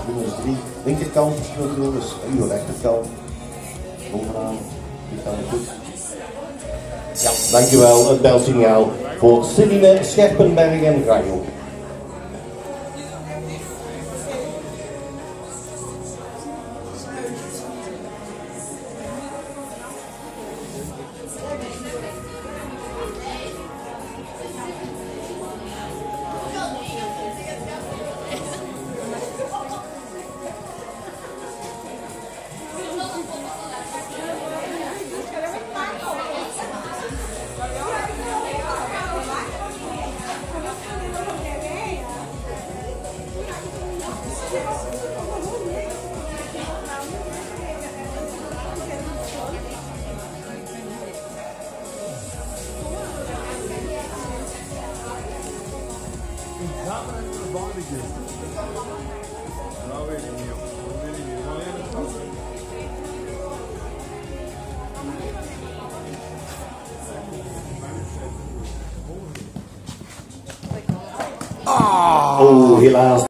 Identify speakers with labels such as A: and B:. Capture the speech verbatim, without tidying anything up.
A: Nummer drie, linkerkant, dus uw rechterkant. Bovenaan, die gaan we goed. Ja, dankjewel. Het belsignaal voor Celine Scherpenberg en Rayo.
B: Nou weet ik niet, joh. Dat weet ik niet. Wanneer het gaat.
A: Oh, helaas.